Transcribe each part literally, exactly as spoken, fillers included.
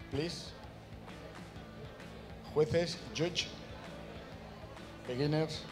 please. Jueces, judge, beginners.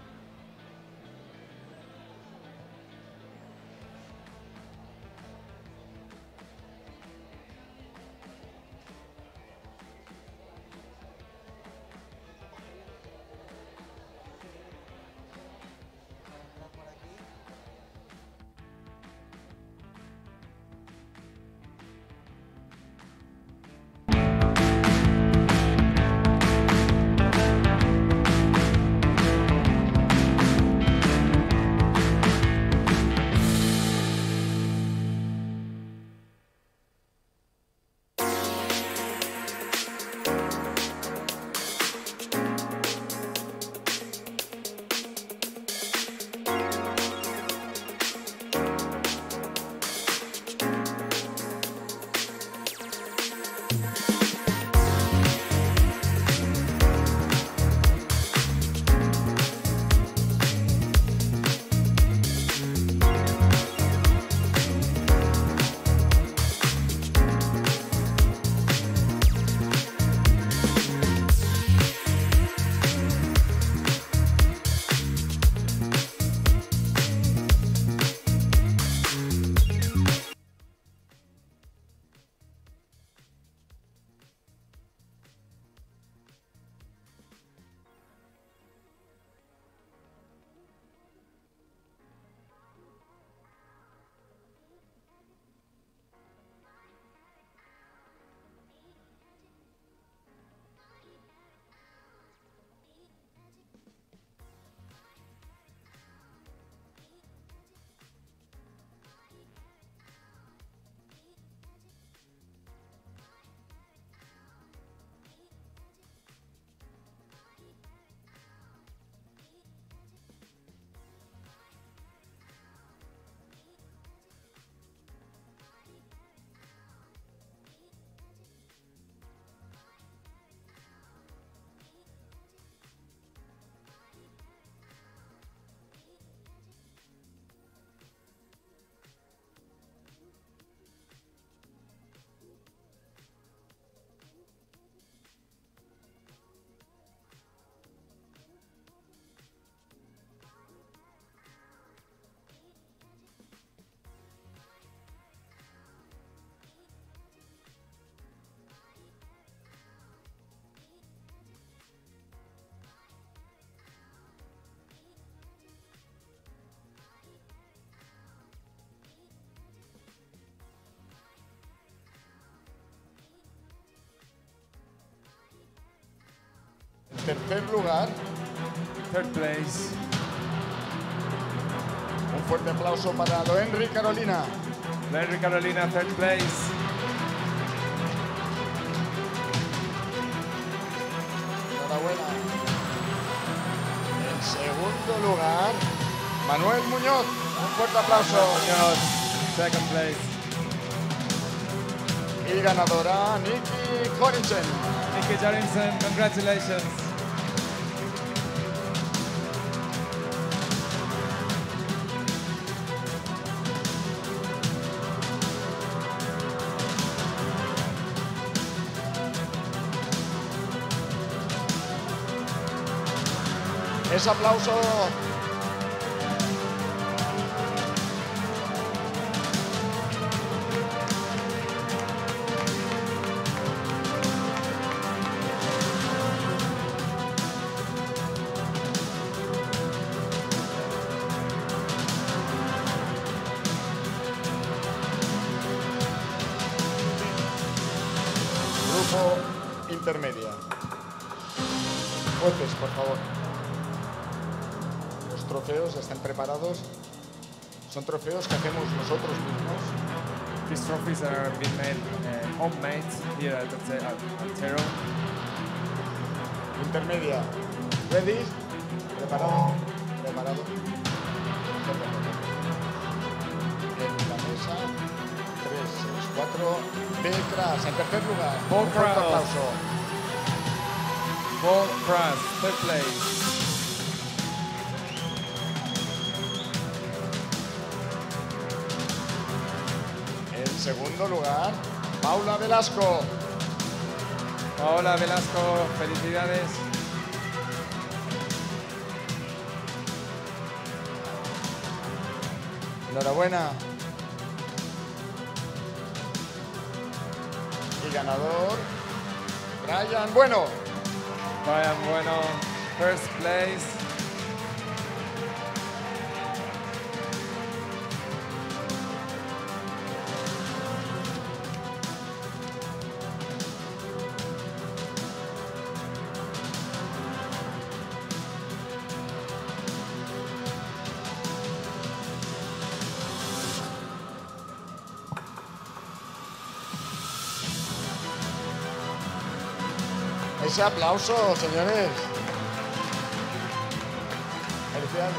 Tercer lugar. Third place. Un fuerte aplauso para Loenri Carolina. Loenri Carolina, third place. Enhorabuena. En segundo lugar, Manuel Muñoz. Un fuerte aplauso. Muñoz, second place. Y ganadora, Nikki Corinchen. Nikki Jorinson, congratulations. Ese aplauso. Grupo intermedia. Jueces, por favor. Los trofeos ya están preparados. Son trofeos que hacemos nosotros mismos. These trophies are being made uh, homemade here at, at, at Tero. Intermedia. Ready. Preparado. Preparado. En la mesa. tres, seis, cuatro. Becras, en tercer lugar. Paul Un fuerte Krause. aplauso. Paul Krause, third place. En segundo lugar, Paula Velasco. Paola Velasco, felicidades. Enhorabuena. Y ganador, Brian Bueno. Brian Bueno, first place. Ese aplauso, señores. Felicidades.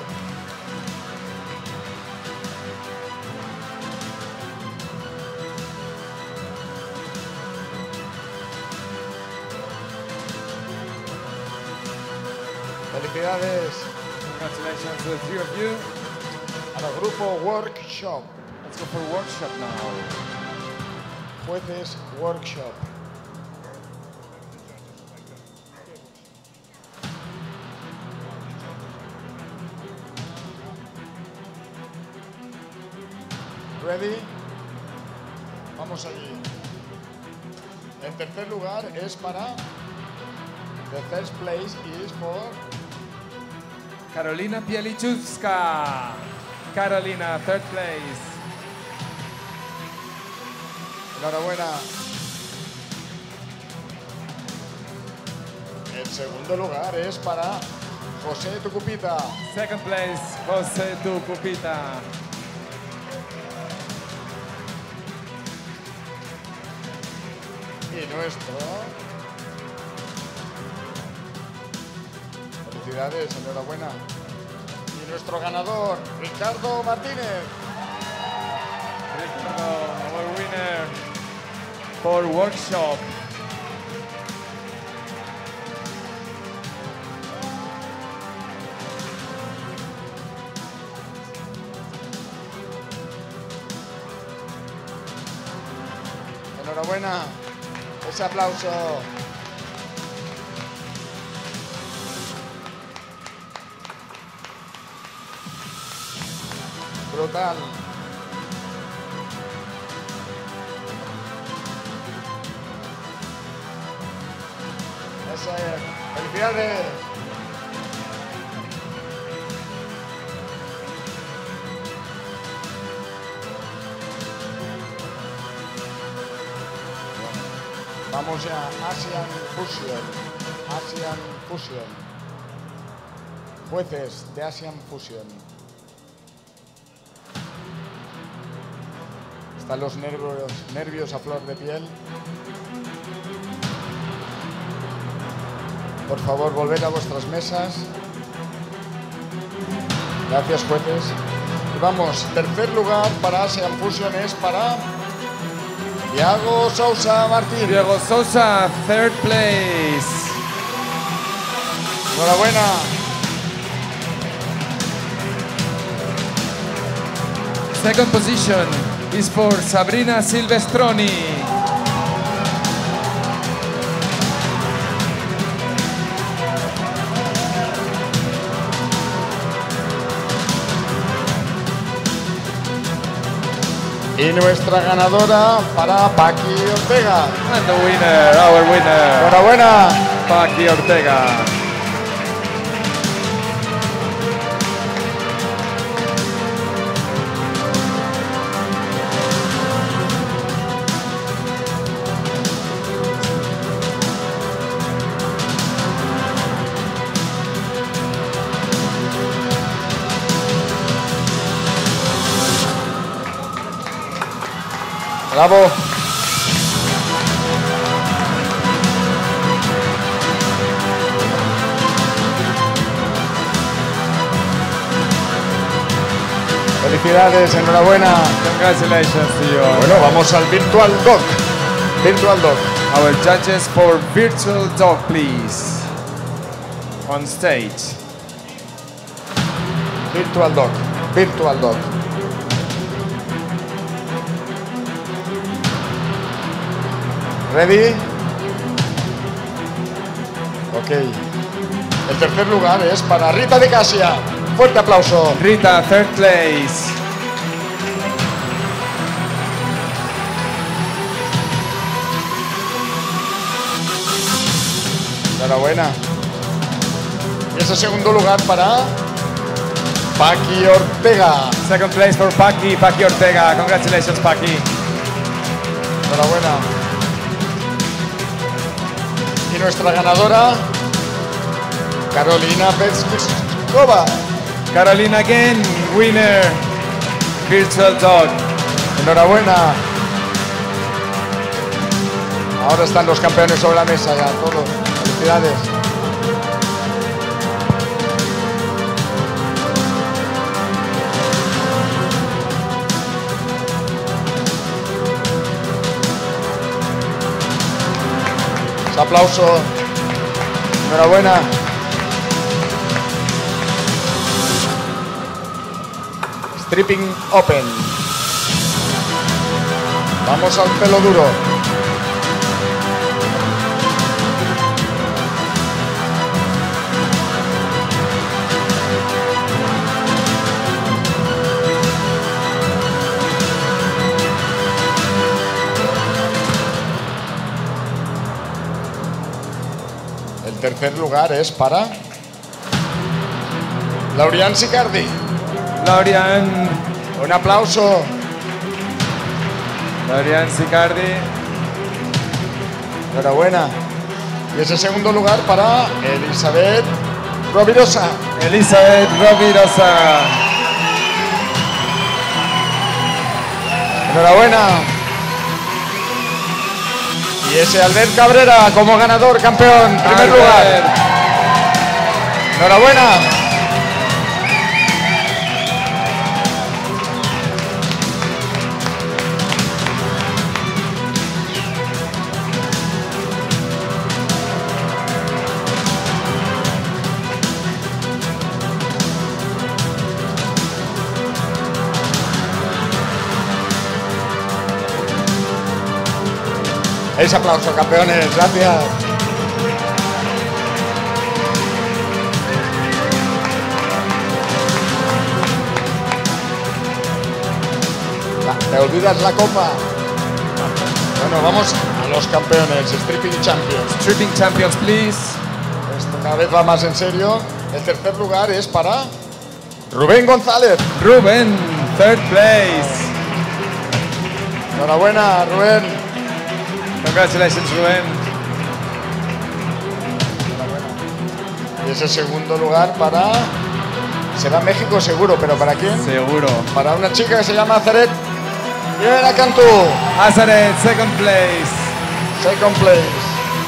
Felicidades. Congratulations to the three of you. Al grupo Workshop. Let's go for workshop now. Jueces Workshop. Ready? Vamos allí. En tercer lugar es para... The first place is for... Carolina Pielichowska. Carolina, third place. Enhorabuena. El segundo lugar es para José Tucupita. Second place, José Tucupita. Y nuestro... Felicidades, enhorabuena. Y nuestro ganador, Ricardo Martínez. Ricardo, our winner for workshop. Enhorabuena. Ese aplauso. Brutal. Eso es. Felicidades. Vamos ya, Asian Fusion. Asian Fusion. Jueces de Asian Fusion. Están los nervios, nervios a flor de piel. Por favor, volved a vuestras mesas. Gracias, jueces. Y vamos, tercer lugar para Asian Fusion es para Diego Sousa Martín. Diego Sousa, third place. Enhorabuena. Second position is for Sabrina Silvestroni. Y nuestra ganadora para Paqui Ortega. And the winner, our winner, Enhorabuena. Paqui Ortega. Bravo. Felicidades, enhorabuena. Congratulations to you. Bueno, vamos al Virtual Dog. Virtual Dog. Our judges for Virtual Dog, please. On stage. Virtual Dog. Virtual Dog. Ready? Ok. El tercer lugar es para Rita de Casia. Fuerte aplauso. Rita, third place. Enhorabuena. Y ese segundo lugar para Paqui Ortega. Second place for Paqui, Paqui Ortega. Congratulations, Paqui. Enhorabuena. Y nuestra ganadora, Carolina Petskova. Carolina again, winner. Virtual Dog. Enhorabuena. Ahora están los campeones sobre la mesa ya, todos. Felicidades. Un aplauso. Enhorabuena. Stripping Open. Vamos al pelo duro. El tercer lugar es para Laurian Sicardi. Laurian. Un aplauso. Laurian Sicardi. Enhorabuena. Y ese segundo lugar para Elizabeth Rovirosa. Elizabeth Rovirosa. Enhorabuena. Y ese Albert Cabrera como ganador, campeón, primer Albert. lugar. Enhorabuena. Ese aplauso, campeones, gracias. La- te olvidas la copa. Bueno, vamos a los campeones, Stripping Champions. Stripping Champions, please. Esto cada vez va más en serio. El tercer lugar es para Rubén González. Ruben, third place. Enhorabuena, Rubén. Congratulations, Ruben. Y ese segundo lugar para... Será México seguro, pero ¿para quién? Seguro. Para una chica que se llama Zaret Rivera Cantú. Azaret, second place. Second place.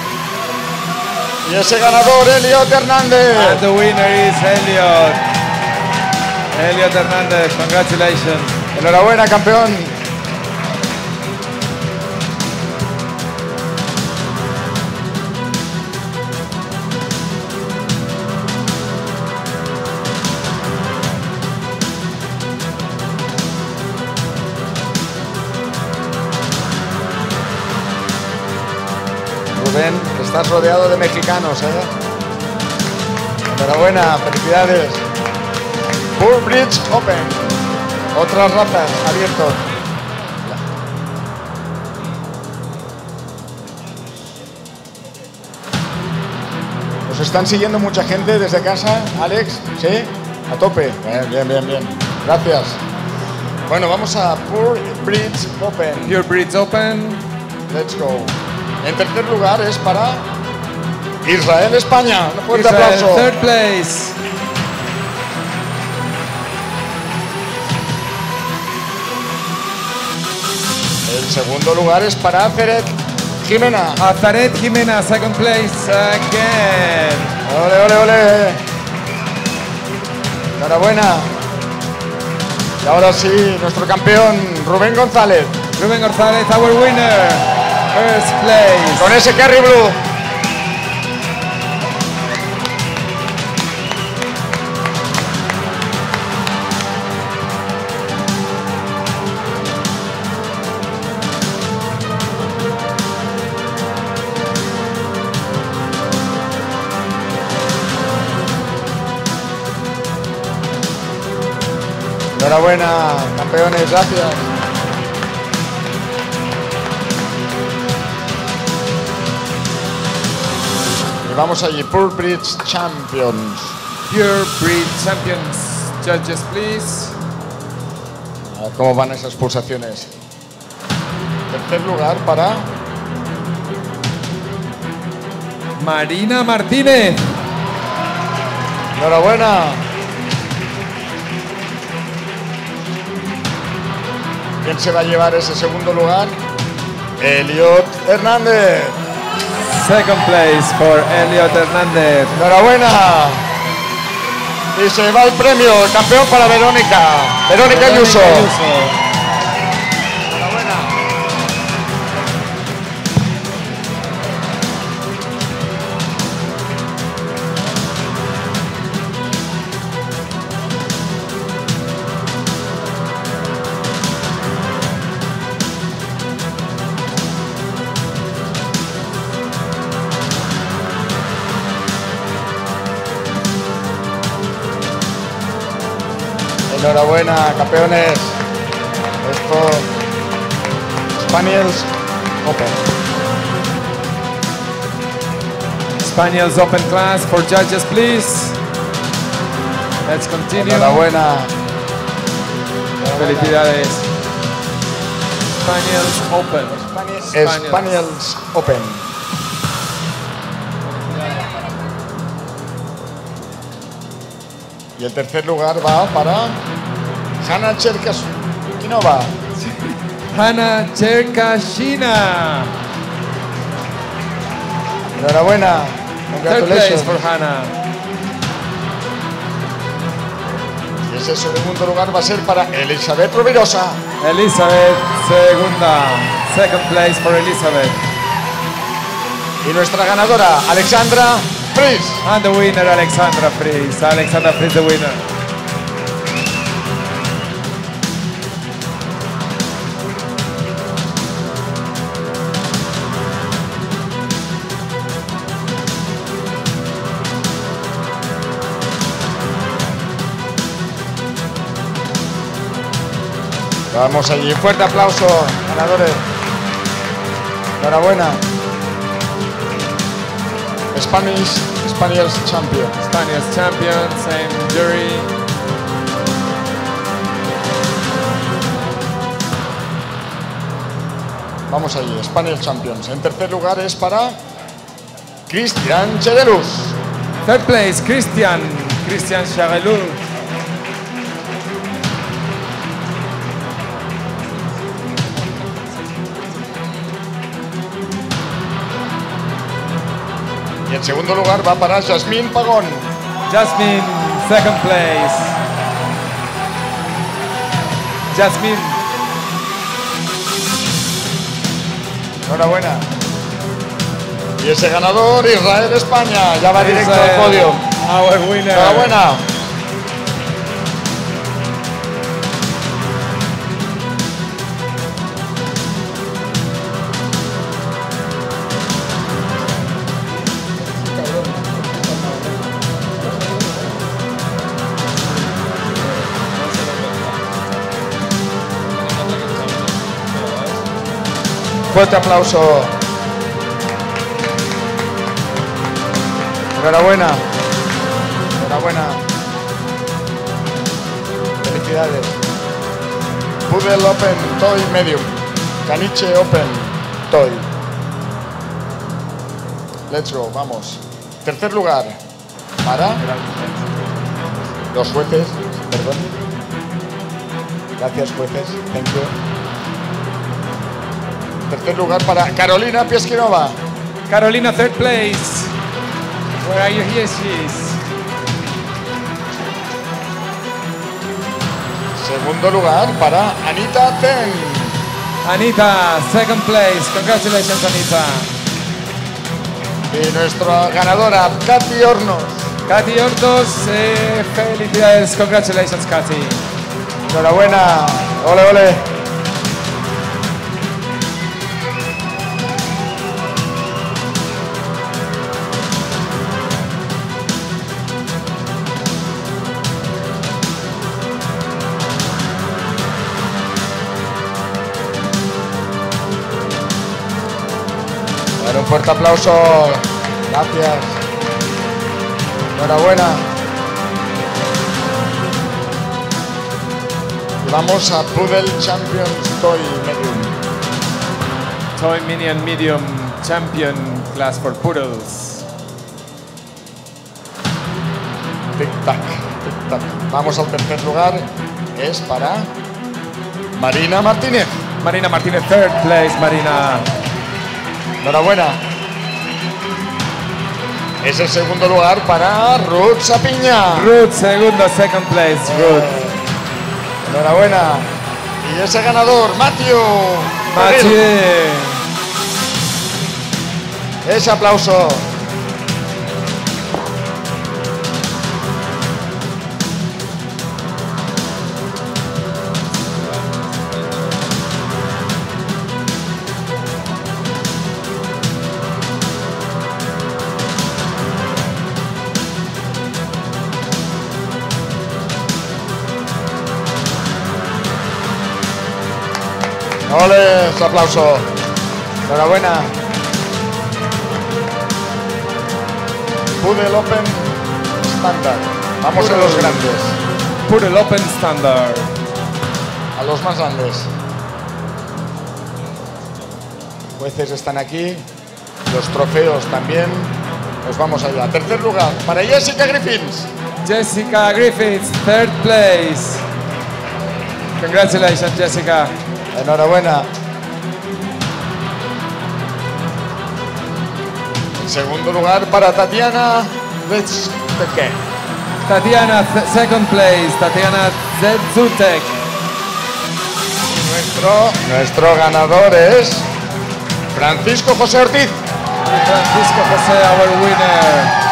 Y ese ganador, Eliot Hernández. And the winner is Elliot. Elliot Hernández, congratulations. Enhorabuena, campeón. Rubén, estás rodeado de mexicanos, ¿eh? Enhorabuena, felicidades. Poor Bridge Open. Otras razas, abiertos. ¿Nos están siguiendo mucha gente desde casa, Alex? ¿Sí? A tope. Bien, bien, bien, bien. Gracias. Bueno, vamos a Poor Bridge Open. Pure Breeds Open. Let's go. En tercer lugar es para Israel, España. Un fuerte Israel, aplauso. third place. El segundo lugar es para Azaret Jimena. Azaret Jimena, second place again. Ole, ole, ole. Enhorabuena. Y ahora sí, nuestro campeón, Rubén González. Rubén González, our winner. First place. Con ese Carry Blue. Enhorabuena, campeones, gracias. Y vamos allí, Pure Bridge Champions. Pure Breed Champions. Judges, please. A ver cómo van esas pulsaciones. Tercer lugar para Marina Martínez. Enhorabuena. ¿Quién se va a llevar ese segundo lugar? Elliot Hernández. Second place for Elliot Hernández. Enhorabuena. Y se va el premio, el campeón para Verónica. Verónica Ayuso. Enhorabuena. Enhorabuena, campeones. Esto Spaniels Open. Spaniels Open class for judges, please. Let's continue. Enhorabuena. Felicidades. Spaniels Open. Spaniels, Spaniels Open. Y el tercer lugar va para Hanna Cherkashinova. Hanna Cherkashina. Enhorabuena. Third place Congratulations. for Hanna. Y ese segundo lugar va a ser para Elizabeth Rovirosa. Elizabeth, segunda. Second place for Elizabeth. Y nuestra ganadora, Alexandra Fries. And the winner, Alexandra Fries. Alexandra Fries, the winner. Vamos allí, fuerte aplauso, ganadores. Enhorabuena. Spanish, Spaniels Champion. Spanish champion, same jury. Vamos allí, Spanish Champions. En tercer lugar es para Cristian Chedelus. Third place, Christian. Christian Chagelou. Y en segundo lugar va para Jasmine Pagón. Jasmine, second place. Jasmine. Enhorabuena. Y ese ganador, Israel España, ya va directo al Israel, podio. Our winner. Enhorabuena. Fuerte aplauso. Enhorabuena. Enhorabuena. Felicidades. Poodle Open Toy Medium. Caniche Open Toy. Let's go, vamos. Tercer lugar para los jueces. Perdón. Gracias, jueces. Thank you. Tercer lugar para Carolina Pieskinova. Carolina, third place. Where are you? Here she is. Segundo lugar para Anita Ten. Anita, second place. Congratulations, Anita. Y nuestra ganadora, Katy Hornos. Katy Hortos, eh, felicidades. Congratulations, Katy. Enhorabuena. Ole, ole. fuerte aplauso. Gracias. Enhorabuena. Y vamos a Poodle Champions Toy Medium. Toy Minion Medium Champion Class for Poodles. Tic-tac, tic-tac. Vamos al tercer lugar. Es para Marina Martínez. Marina Martínez, third place, Marina. Enhorabuena. Es el segundo lugar para Ruth Sapiña. Ruth, segundo, second place, Ruth. Enhorabuena. Y ese ganador, Matthew. Matthew. Ese aplauso. ¡Ole! Ese aplauso. Enhorabuena. Poodle Open Standard. Vamos a los grandes. Poodle Open Standard. A los más grandes. Jueces están aquí. Los trofeos también. Nos vamos allá. Tercer lugar para Jessica Griffiths. Jessica Griffiths, third place. Congratulations, Jessica. Enhorabuena. En segundo lugar para Tatiana Zedzutek. Tatiana, second place. Tatiana Zedzutek. Nuestro, nuestro ganador es Francisco José Ortiz. Francisco José, our winner.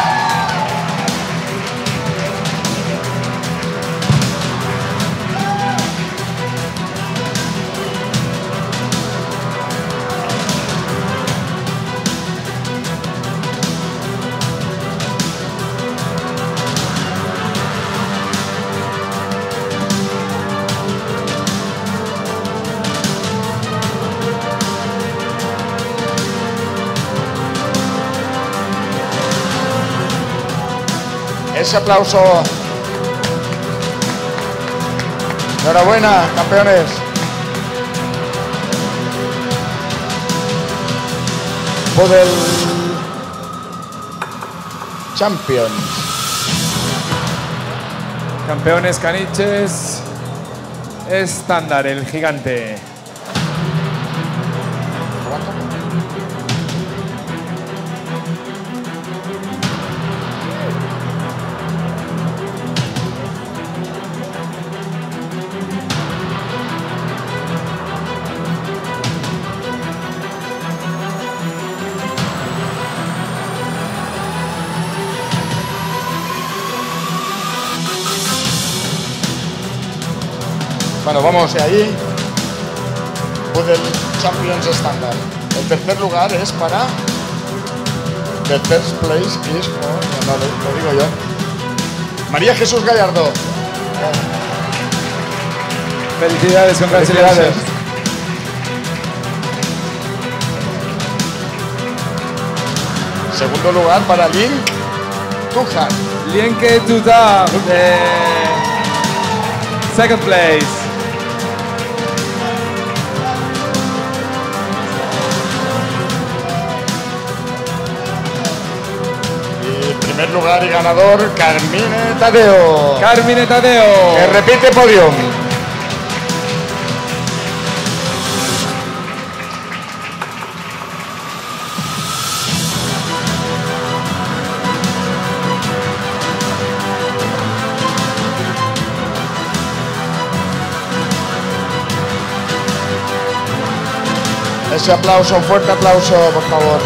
Ese aplauso. Enhorabuena, campeones. Poodle Champions. Campeones caniches. Estándar, el gigante. Bueno, vamos de ahí. Poodle Champions Standard. El tercer lugar es para The First Place is, no, no, lo, lo digo yo. María Jesús Gallardo. Felicidades, Felicidades. Segundo lugar para Link Tujan. Lienke Tudar, de second place. Primer lugar y ganador, Carmine Tadeo. Carmine Tadeo. Que repite podium. Ese aplauso, un fuerte aplauso, por favor.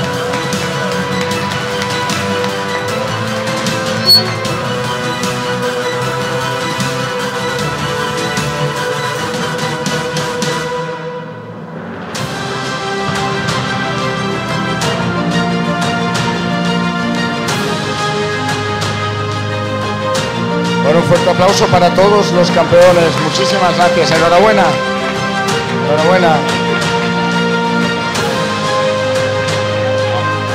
Bueno, un fuerte aplauso para todos los campeones. Muchísimas gracias. Enhorabuena. Enhorabuena.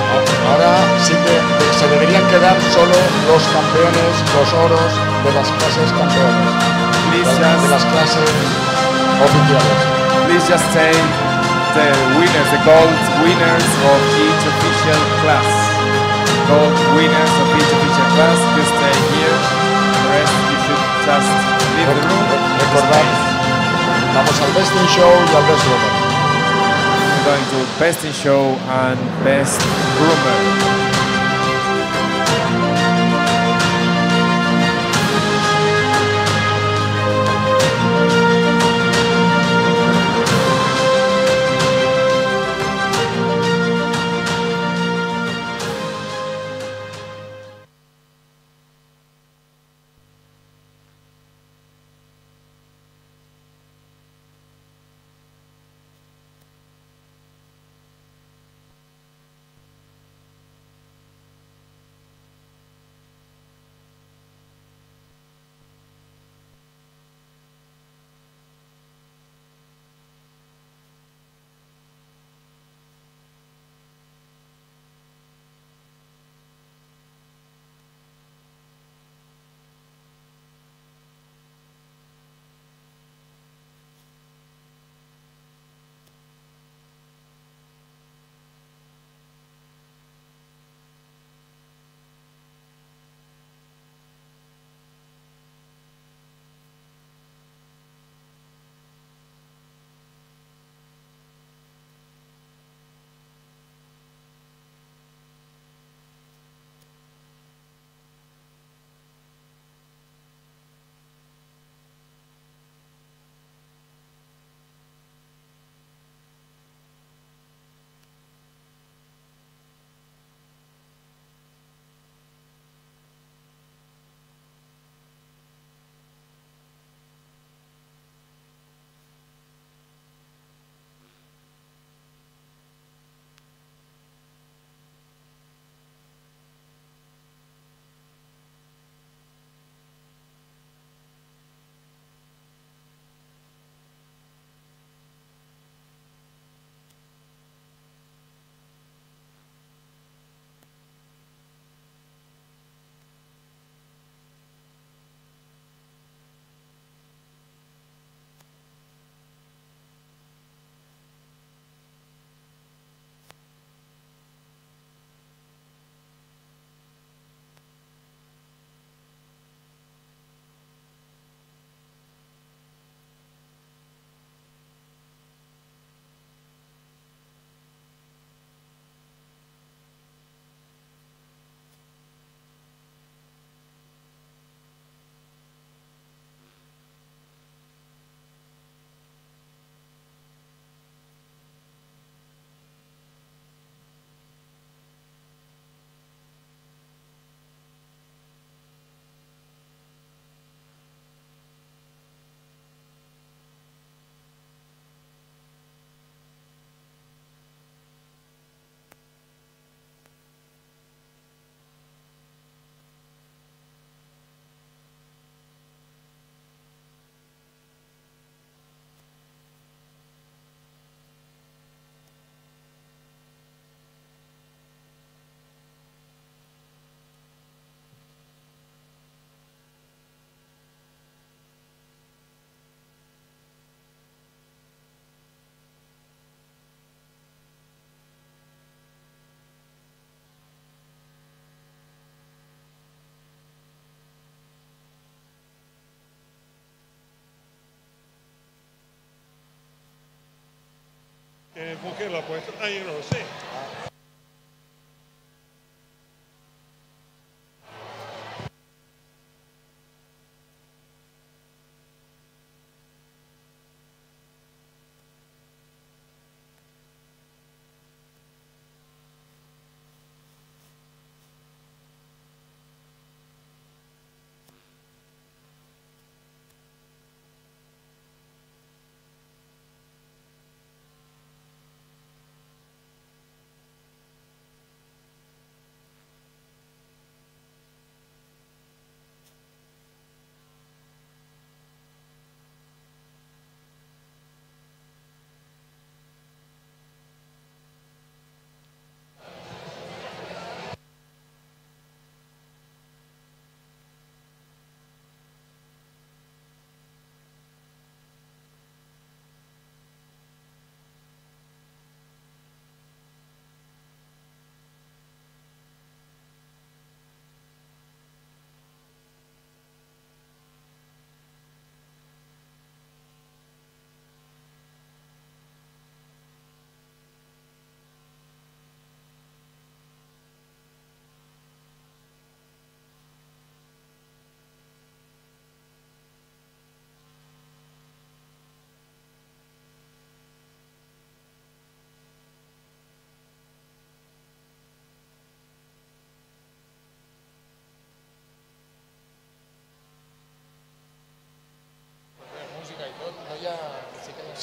Así que se deberían quedar solo los campeones, los oros de las clases campeones, de, de las clases oficiales. Please just say the winners, the gold winners of each official class. Gold winners of each official class, you stay here. The rest you should just leave the room. Recordad, vamos al Best in Show y al Best Rumor. We're going to Best in Show and Best Rumor.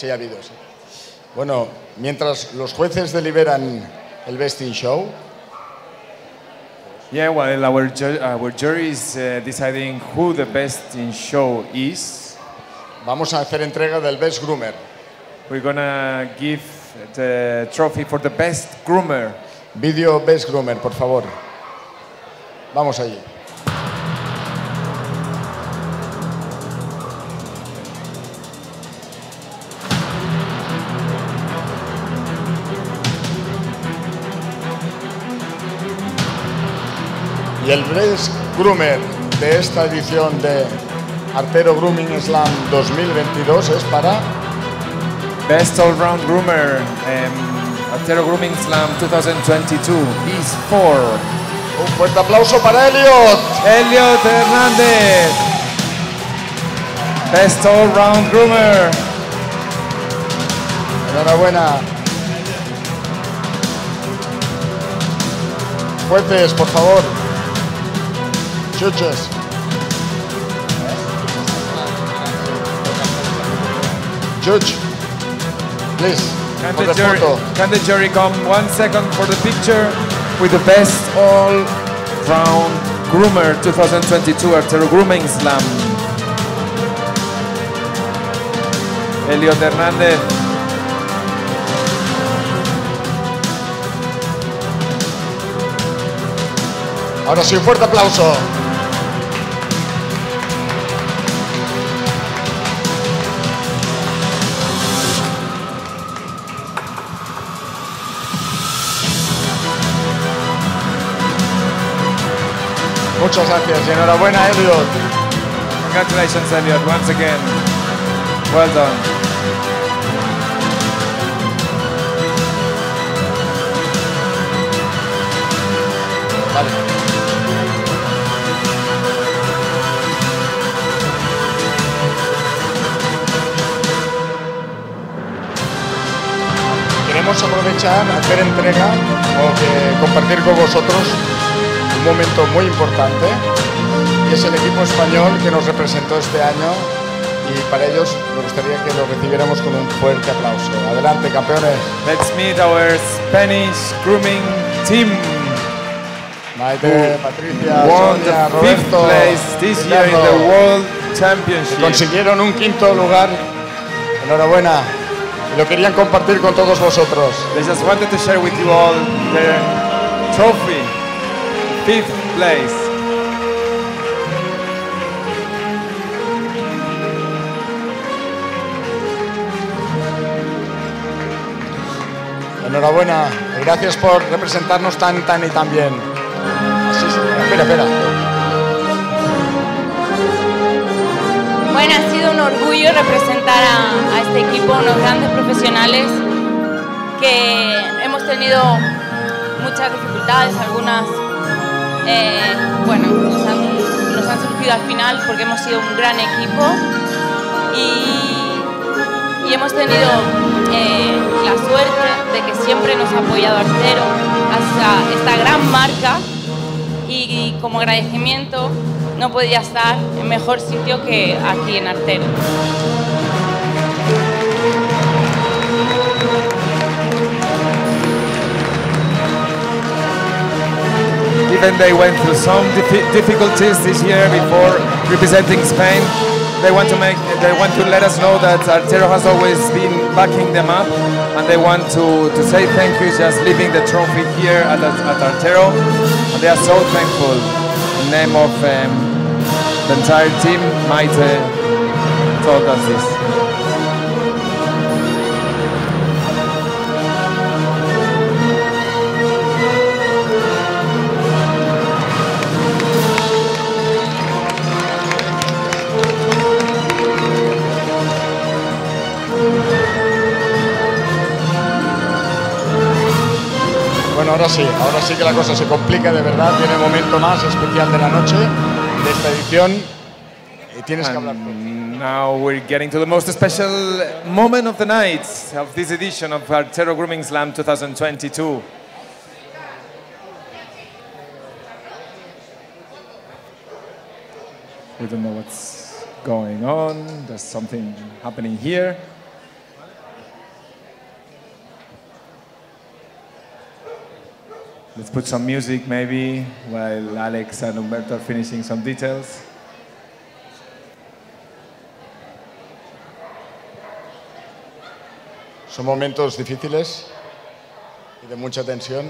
Sí, ha habido, sí. Bueno, mientras los jueces deliberan el Best in Show. Yeah, well, our, ju our jury is uh, deciding who the best in show is. Vamos a hacer entrega del Best Groomer. We're gonna give the trophy for the best groomer. Video Best Groomer, por favor. Vamos allí. Y el Best Groomer de esta edición de Artero Grooming Slam dos mil veintidós es para... Best All-Round Groomer um, Artero Grooming Slam twenty twenty-two is for... Un fuerte aplauso para Elliot. Elliot Hernández. Best All-Round Groomer. Enhorabuena. Jueces, por favor. Judges. Judge, please. Can for the, the jury, photo. can the jury come one second for the picture with the best all-round groomer twenty twenty-two Artero Grooming Slam? Elliot Hernández. Ahora sí, un fuerte aplauso. Muchas gracias y enhorabuena, Elliot. Congratulations, Elliot, once again. Well done. Vale. Queremos aprovechar, hacer entrega o que compartir con vosotros un momento muy importante, y es el equipo español que nos representó este año, y para ellos me gustaría que lo recibiéramos con un fuerte aplauso. Adelante, campeones. Let's meet our Spanish grooming team. Maite, Patricia, Won Sonia, the fifth Roberto, place this year in Ricardo, the World que Championship. consiguieron un quinto lugar. Enhorabuena. Y lo querían compartir con todos vosotros. They just wanted to share with you all their trophy, fifth place. Enhorabuena y gracias por representarnos tan, tan y tan bien. Así es. Espera, espera. Bueno, ha sido un orgullo representar a, a este equipo, unos grandes profesionales que hemos tenido muchas dificultades, algunas eh, bueno, nos han, nos han surgido al final porque hemos sido un gran equipo y, y hemos tenido eh, la suerte de que siempre nos ha apoyado Artero hasta esta gran marca y, y como agradecimiento no podía estar en mejor sitio que aquí en Artero. Even they went through some difficulties this year before representing Spain. They want to make, they want to let us know that Artero has always been backing them up, and they want to, to say thank you, just leaving the trophy here at, at Artero, and they are so thankful. In the name of um, the entire team, Maite told us this. Bueno, ahora sí, ahora sí que la cosa se complica de verdad. Viene el momento más especial de la noche de esta edición y tienes que hablar tú. Now we're getting to the most special moment of the night of this edition of Artero Grooming Slam twenty twenty-two. We don't know what's going on. There's something happening here. Let's put some music maybe while Alex and Humberto are finishing some details. Son momentos difíciles y de mucha tensión.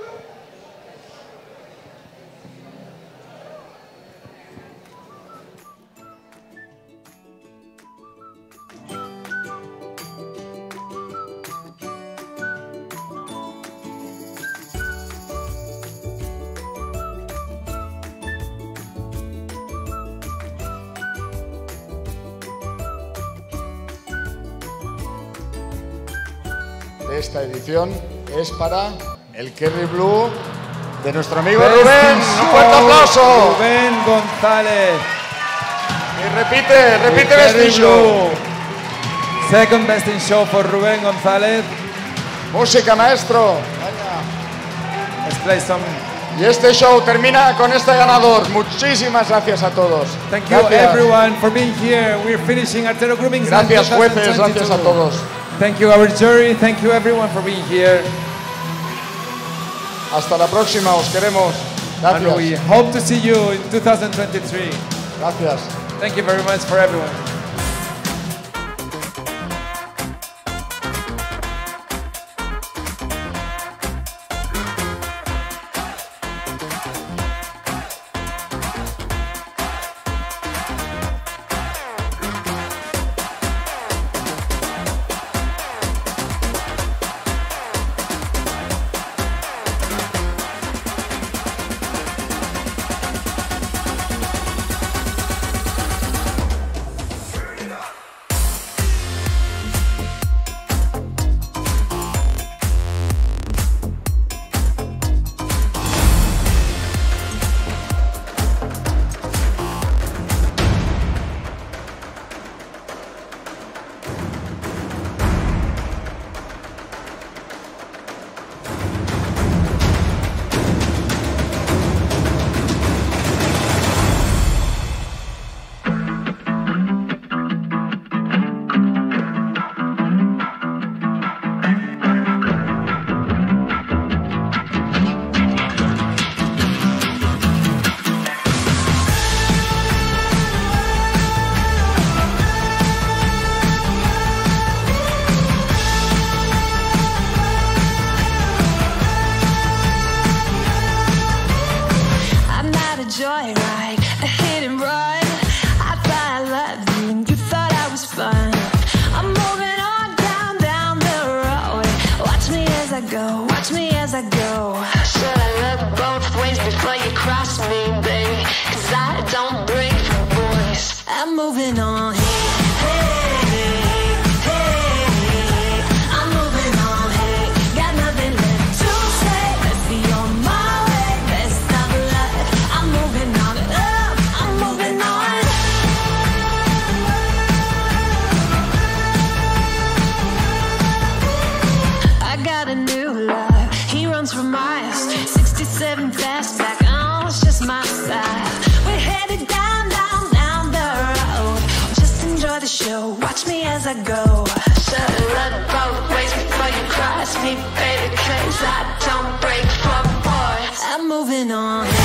Esta edición es para el Kerry Blue de nuestro amigo Best Rubén. in ¡Un fuerte show, aplauso! Rubén González. Y repite, repite The Best Kerry in Show. Blue. Second Best in Show for Rubén González. Música, maestro. Let's play some. Y este show termina con este ganador. Muchísimas gracias a todos. Thank you Gracias. everyone for being here. We're finishing Artero Grooming. Gracias, jueces. Gracias a todos. Thank you, our jury. Thank you, everyone, for being here. Hasta la próxima. Os queremos. And we Gracias. hope to see you in two thousand twenty-three. Gracias. Thank you very much for everyone. Joyride, a hit and run. I thought I loved you and you thought I was fun. I'm moving on down, down the road. Watch me as I go, watch me as I go. Should I look both ways before you cross me, baby? Cause I don't break for boys. I'm moving on. Fastback, oh, it's just my style. We're headed down, down, down the road. Just enjoy the show, watch me as I go. Should've looked both ways before you cross me, baby, cause I don't break for boys. I'm moving on.